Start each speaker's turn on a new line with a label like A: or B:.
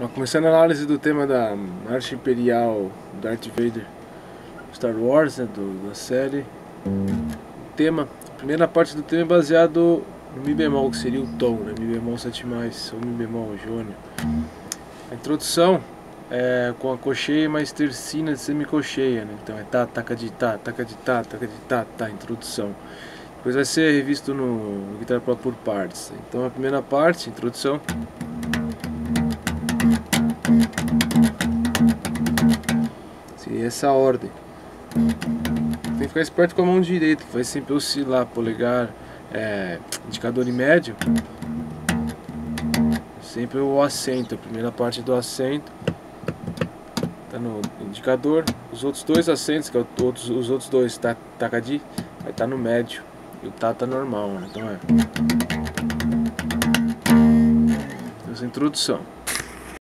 A: Começando a análise do tema da Marcha Imperial Darth Vader Star Wars, né, da série. A primeira parte do tema é baseado no Mi bemol, que seria o tom, né, Mi bemol 7+, ou Mi bemol jônio. A introdução é com a cocheia mais tercina de semicocheia, né, então é tá, taca de tá, taca de tá, taca de tá, tá, introdução. Depois vai ser revisto no Guitar Pro por partes. Então a primeira parte, introdução. Seria essa ordem. Tem que ficar esperto com a mão direita, que vai sempre oscilar, polegar, indicador e médio. Sempre o acento, a primeira parte do acento tá no indicador, os outros dois acentos, que é os outros dois tacadi, vai estar no médio e o tá normal, né? Então essa introdução.